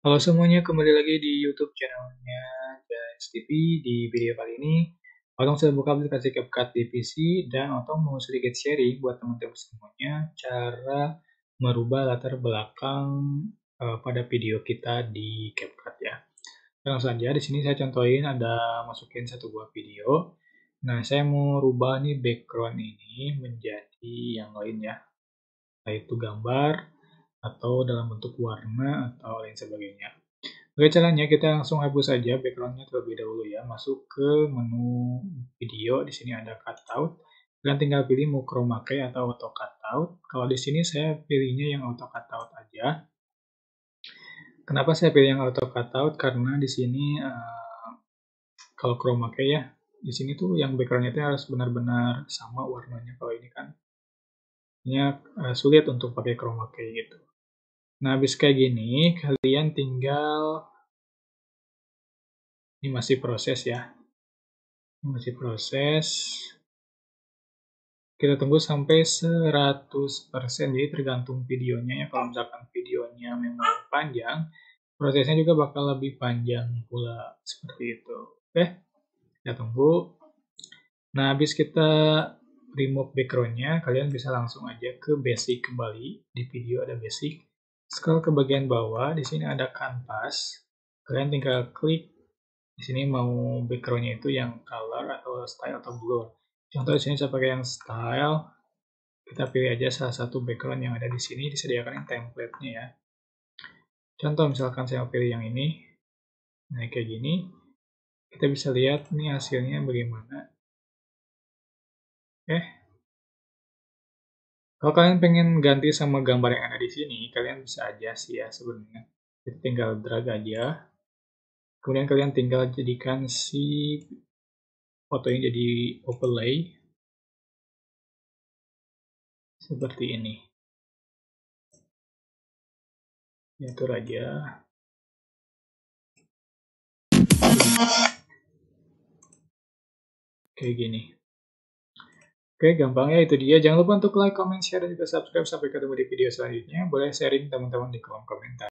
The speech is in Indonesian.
Halo semuanya, kembali lagi di YouTube channelnya Jais TV. Di video kali ini, Otong sudah buka aplikasi CapCut di PC dan Otong mau sedikit sharing buat teman-teman semuanya cara merubah latar belakang pada video kita di CapCut ya. Langsung saja, di sini saya contohin ada masukin satu buah video. Nah, saya mau rubah nih background ini menjadi yang lain ya, yaitu gambar atau dalam bentuk warna atau lain sebagainya. Oke, caranya kita langsung hapus saja backgroundnya terlebih dahulu ya. Masuk ke menu video, di sini ada cutout. Kalian tinggal pilih mau chroma key atau auto cutout. Kalau di sini saya pilihnya yang auto cutout aja. Kenapa saya pilih yang auto cutout? Karena di sini kalau chroma key ya, di sini tuh yang backgroundnya itu harus benar-benar sama warnanya. Kalau ini kan ini sulit untuk pakai chroma key gitu. Nah, habis kayak gini, kalian tinggal ini masih proses ya. Masih proses. Kita tunggu sampai 100%, jadi tergantung videonya ya. Kalau misalkan videonya memang panjang, prosesnya juga bakal lebih panjang pula, seperti itu. Oke, kita tunggu. Nah, habis kita remove background-nya, kalian bisa langsung aja ke basic kembali. Di video ada basic. Scroll ke bagian bawah, di sini ada canvas. Kalian tinggal klik di sini mau background-nya itu yang color atau style atau blur. Contoh di sini saya pakai yang style. Kita pilih aja salah satu background yang ada di sini, disediakan yang template-nya ya. Contoh misalkan saya pilih yang ini. Nah, kayak gini. Kita bisa lihat nih hasilnya bagaimana. Oke. Kalau kalian pengen ganti sama gambar yang ada di sini, kalian bisa aja sih ya sebenarnya. Kita tinggal drag aja. Kemudian kalian tinggal jadikan si fotonya jadi overlay. Seperti ini. Atur aja. Kayak gini. Oke, gampangnya itu dia. Jangan lupa untuk like, comment, share, dan juga subscribe. Sampai ketemu di video selanjutnya. Boleh sharing teman-teman di kolom komentar.